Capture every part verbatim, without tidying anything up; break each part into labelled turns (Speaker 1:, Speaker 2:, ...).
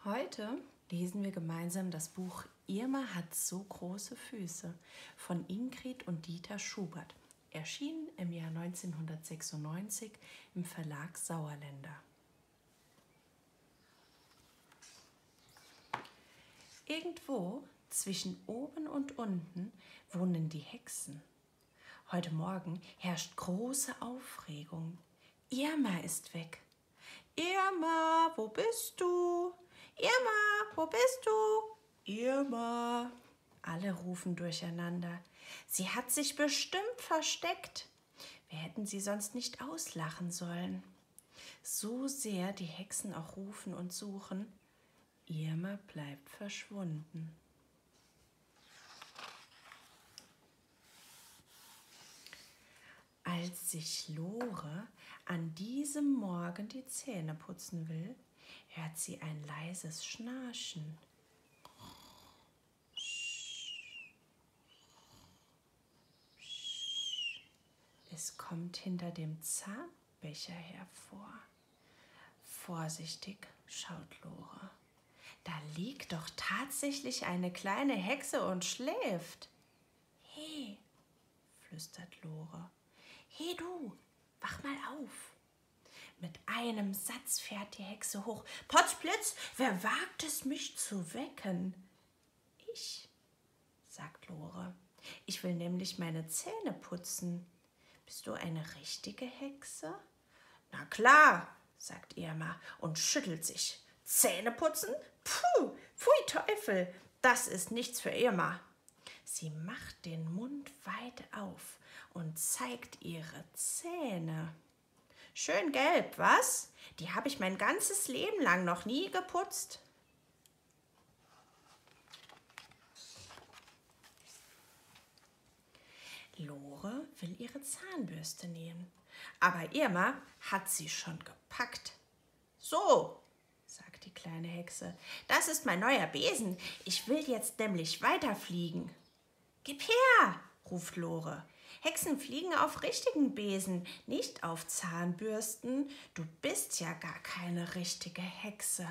Speaker 1: Heute lesen wir gemeinsam das Buch Irma hat so große Füße von Ingrid und Dieter Schubert, erschienen im Jahr neunzehnhundertsechsundneunzig im Verlag Sauerländer. Irgendwo zwischen oben und unten wohnen die Hexen. Heute Morgen herrscht große Aufregung. Irma ist weg. Irma, wo bist du? Irma, wo bist du? Irma. Alle rufen durcheinander. Sie hat sich bestimmt versteckt. Wir hätten sie sonst nicht auslachen sollen. So sehr die Hexen auch rufen und suchen, Irma bleibt verschwunden. Als sich Lore an diesem Morgen die Zähne putzen will, hört sie ein leises Schnarchen. Es kommt hinter dem Zahnbecher hervor. Vorsichtig schaut Lore. Da liegt doch tatsächlich eine kleine Hexe und schläft. He, flüstert Lore. He du, wach mal auf. Mit einem Satz fährt die Hexe hoch. Potzblitz, wer wagt es, mich zu wecken? Ich, sagt Lore. Ich will nämlich meine Zähne putzen. Bist du eine richtige Hexe? Na klar, sagt Irma und schüttelt sich. Zähne putzen? Puh, pfui Teufel, das ist nichts für Irma. Sie macht den Mund weit auf und zeigt ihre Zähne. Schön gelb, was? Die habe ich mein ganzes Leben lang noch nie geputzt. Lore will ihre Zahnbürste nehmen, aber Irma hat sie schon gepackt. So, sagt die kleine Hexe, das ist mein neuer Besen. Ich will jetzt nämlich weiterfliegen. Gib her, ruft Lore. Hexen fliegen auf richtigen Besen, nicht auf Zahnbürsten. Du bist ja gar keine richtige Hexe.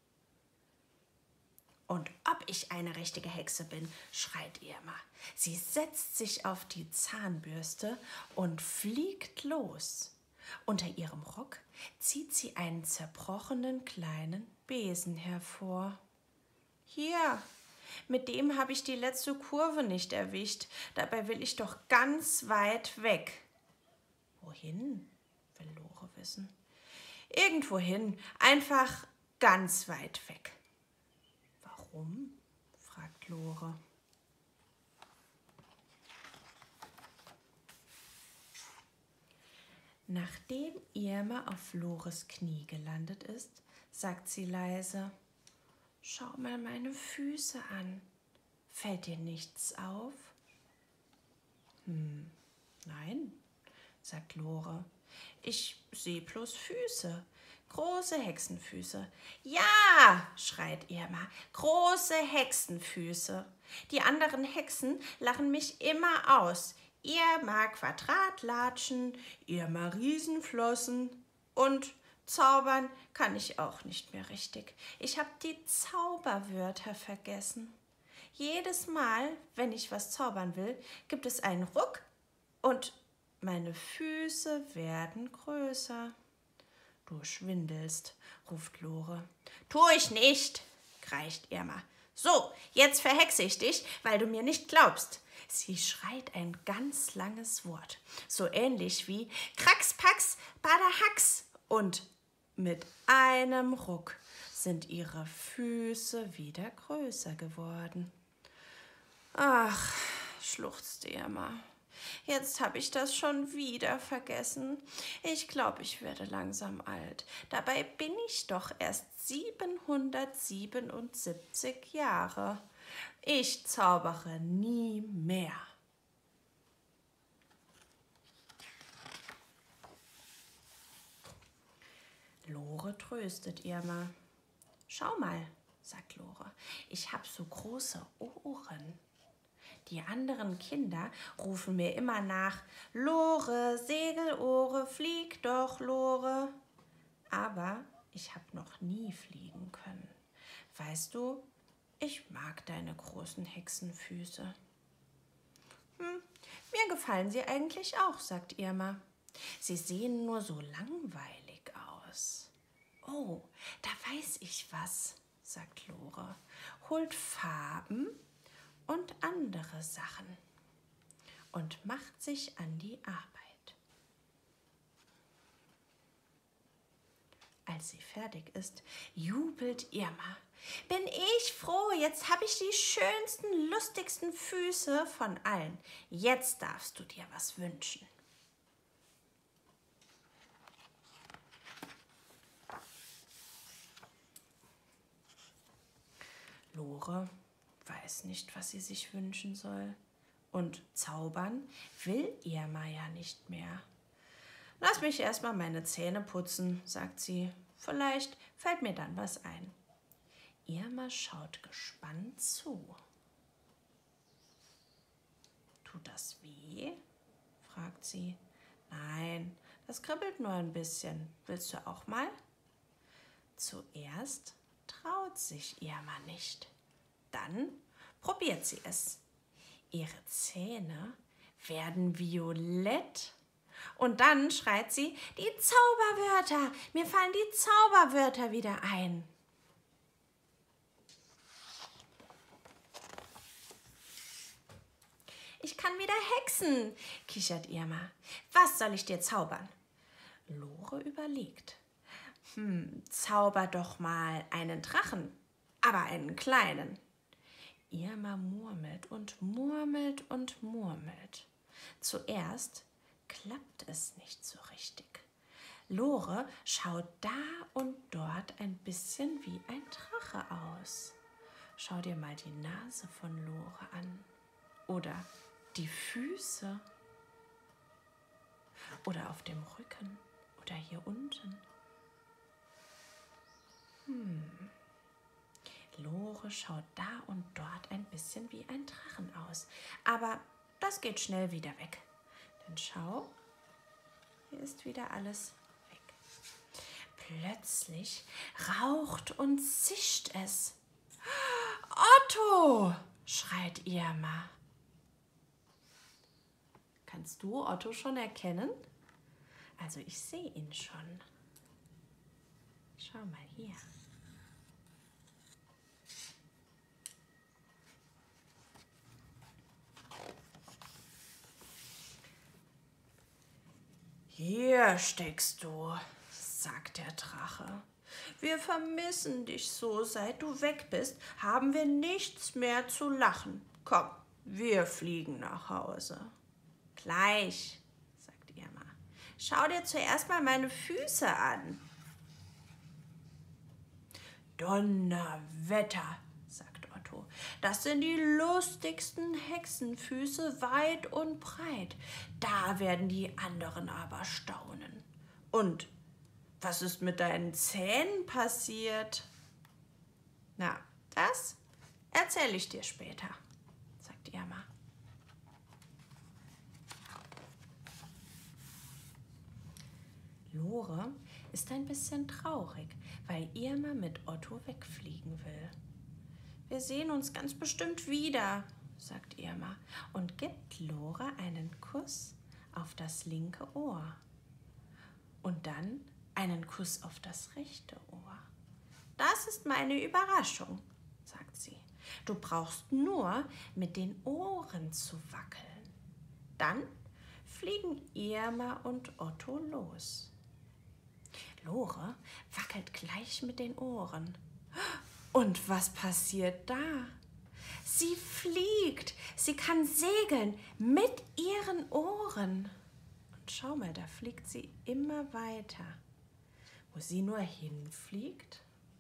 Speaker 1: Und ob ich eine richtige Hexe bin, schreit Irma. Sie setzt sich auf die Zahnbürste und fliegt los. Unter ihrem Rock zieht sie einen zerbrochenen kleinen Besen hervor. Hier, mit dem habe ich die letzte Kurve nicht erwischt. Dabei will ich doch ganz weit weg. Wohin, will Lore wissen. Irgendwohin, einfach ganz weit weg. Warum? Fragt Lore. Nachdem Irma auf Lores Knie gelandet ist, sagt sie leise: Schau mal meine Füße an. Fällt dir nichts auf? Hm, nein, sagt Lore. Ich sehe bloß Füße. Große Hexenfüße. Ja, schreit Irma, große Hexenfüße. Die anderen Hexen lachen mich immer aus. Irma Quadratlatschen, Irma Riesenflossen und zaubern kann ich auch nicht mehr richtig. Ich habe die Zauberwörter vergessen. Jedes Mal, wenn ich was zaubern will, gibt es einen Ruck und meine Füße werden größer. Du schwindelst, ruft Lore. Tu ich nicht, kreischt Irma. So, jetzt verhexe ich dich, weil du mir nicht glaubst. Sie schreit ein ganz langes Wort, so ähnlich wie Kraxpax, Badahax. Und mit einem Ruck sind ihre Füße wieder größer geworden. Ach, schluchzt Irma. Jetzt habe ich das schon wieder vergessen. Ich glaube, ich werde langsam alt. Dabei bin ich doch erst siebenhundertsiebenundsiebzig Jahre. Ich zaubere nie mehr. Lore tröstet Irma. Schau mal, sagt Lore, ich habe so große Ohren. Die anderen Kinder rufen mir immer nach, Lore, Segelohre, flieg doch, Lore. Aber ich habe noch nie fliegen können. weißt du, ich mag deine großen Hexenfüße. Hm, mir gefallen sie eigentlich auch, sagt Irma. Sie sehen nur so langweilig aus. Oh, da weiß ich was, sagt Lore. Holt Farben und andere Sachen und macht sich an die Arbeit. Als sie fertig ist, jubelt Irma. Bin ich froh, jetzt habe ich die schönsten, lustigsten Füße von allen. Jetzt darfst du dir was wünschen. Lore weiß nicht, was sie sich wünschen soll. Und zaubern will Irma ja nicht mehr. Lass mich erstmal meine Zähne putzen, sagt sie. Vielleicht fällt mir dann was ein. Irma schaut gespannt zu. Tut das weh? Fragt sie. Nein, das kribbelt nur ein bisschen. Willst du auch mal? Zuerst traut sich Irma nicht. Dann probiert sie es. Ihre Zähne werden violett. Und dann schreit sie, die Zauberwörter, mir fallen die Zauberwörter wieder ein. Ich kann wieder hexen, kichert Irma. Was soll ich dir zaubern? Lore überlegt. Hm, zauber doch mal einen Drachen, aber einen kleinen. Irma murmelt und murmelt und murmelt. Zuerst klappt es nicht so richtig. Lore schaut da und dort ein bisschen wie ein Drache aus. Schau dir mal die Nase von Lore an. Oder die Füße. Oder auf dem Rücken. Oder hier unten. Hm. Lore schaut da und dort ein bisschen wie ein Drachen aus. Aber das geht schnell wieder weg. Denn schau, hier ist wieder alles weg. Plötzlich raucht und zischt es. Otto, schreit Irma. Kannst du Otto schon erkennen? Also ich sehe ihn schon. Schau mal hier. Hier steckst du, sagt der Drache. Wir vermissen dich so, seit du weg bist, haben wir nichts mehr zu lachen. Komm, wir fliegen nach Hause. Gleich, sagt Irma. Schau dir zuerst mal meine Füße an. Donnerwetter, sagt Otto. Das sind die lustigsten Hexenfüße weit und breit. Da werden die anderen aber staunen. Und was ist mit deinen Zähnen passiert? Na, das erzähle ich dir später, sagt Irma. Lore ist ein bisschen traurig, weil Irma mit Otto wegfliegen will. Wir sehen uns ganz bestimmt wieder, sagt Irma und gibt Lore einen Kuss auf das linke Ohr. Und dann einen Kuss auf das rechte Ohr. Das ist meine Überraschung, sagt sie. Du brauchst nur mit den Ohren zu wackeln. Dann fliegen Irma und Otto los. Lore wackelt gleich mit den Ohren. Und was passiert da? Sie fliegt, sie kann segeln mit ihren Ohren. Und schau mal, da fliegt sie immer weiter. Wo sie nur hinfliegt,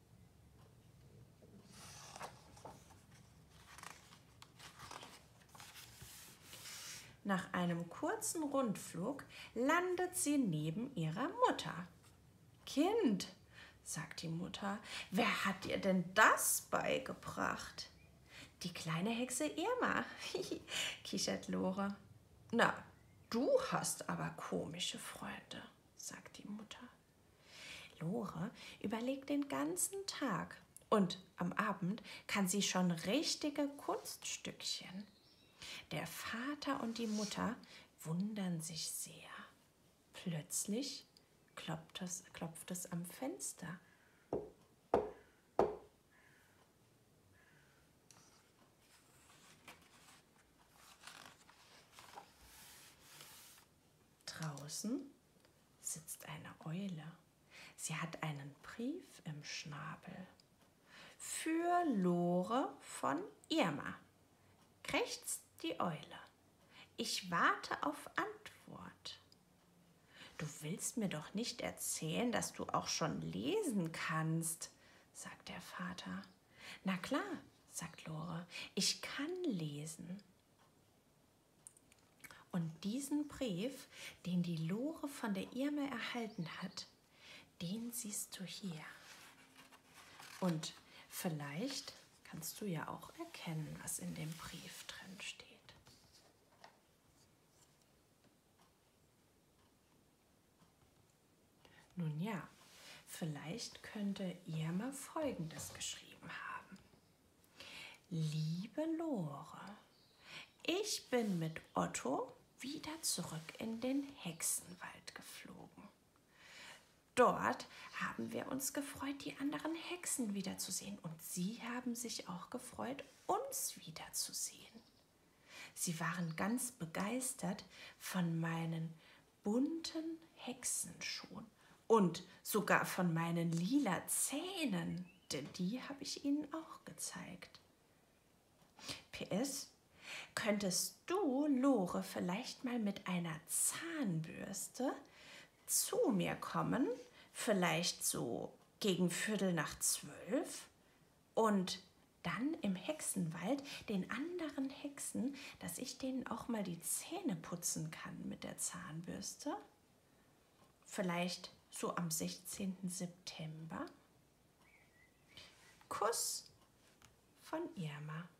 Speaker 1: nach einem kurzen Rundflug landet sie neben ihrer Mutter. Kind, sagt die Mutter, wer hat dir denn das beigebracht? Die kleine Hexe Irma, kichert Lore. Na, du hast aber komische Freunde, sagt die Mutter. Lore überlegt den ganzen Tag Und am Abend kann sie schon richtige Kunststückchen. Der Vater und die Mutter wundern sich sehr. Plötzlich klopft es, klopft es am Fenster. Draußen sitzt eine Eule. Sie hat einen Brief im Schnabel. Für Lore von Irma. Krächzt die Eule. Ich warte auf Antwort. Du willst mir doch nicht erzählen, dass du auch schon lesen kannst, sagt der Vater. Na klar, sagt Lore, ich kann lesen. Und diesen Brief, den die Lore von der Irma erhalten hat, den siehst du hier. Und vielleicht kannst du ja auch erkennen, was in dem Brief drin steht. Nun ja, vielleicht könnte Irma Folgendes geschrieben haben. Liebe Lore, ich bin mit Otto wieder zurück in den Hexenwald geflogen. Dort haben wir uns gefreut, die anderen Hexen wiederzusehen, und sie haben sich auch gefreut, uns wiederzusehen. Sie waren ganz begeistert von meinen bunten Hexenschuhen und sogar von meinen lila Zähnen, denn die habe ich ihnen auch gezeigt. P S Könntest du, Lore, vielleicht mal mit einer Zahnbürste zu mir kommen, vielleicht so gegen Viertel nach zwölf, und dann im Hexenwald den anderen Hexen, dass ich denen auch mal die Zähne putzen kann mit der Zahnbürste? Vielleicht so am sechzehnten September? Kuss von Irma.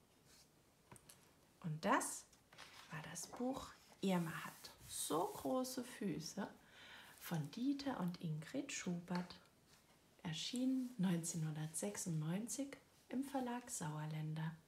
Speaker 1: Und das war das Buch Irma hat so große Füße von Dieter und Ingrid Schubert, erschienen neunzehnhundertsechsundneunzig im Verlag Sauerländer.